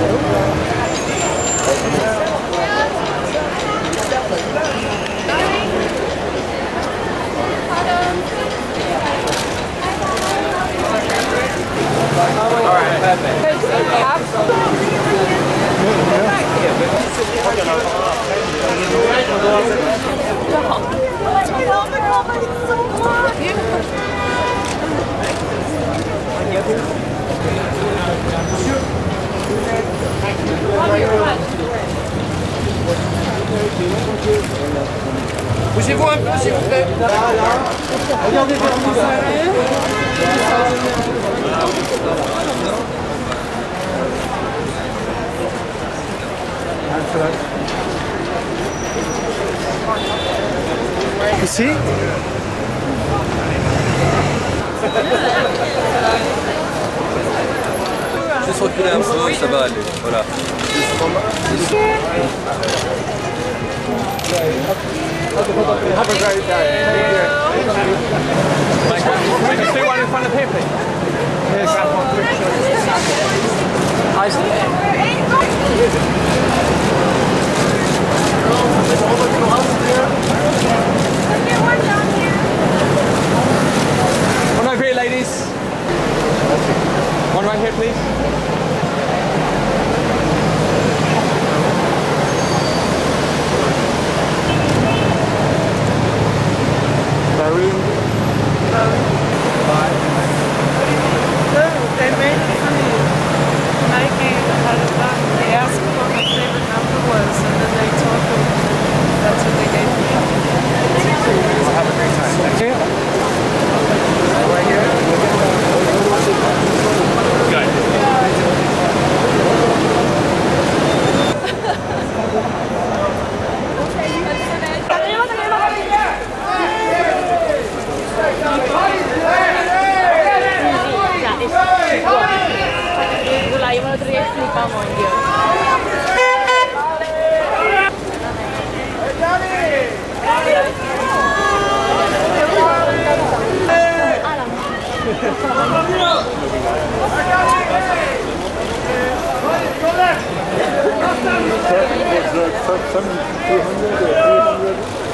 Bougez-vous un peu s'il vous plaît. Regardez vers vous. Ici. Juste reculer un peu, ça va aller. Voilà. Have a great day. Can we just do one in front of him, please? Yes. One over here, ladies. One right here, please. Some 200 or 300.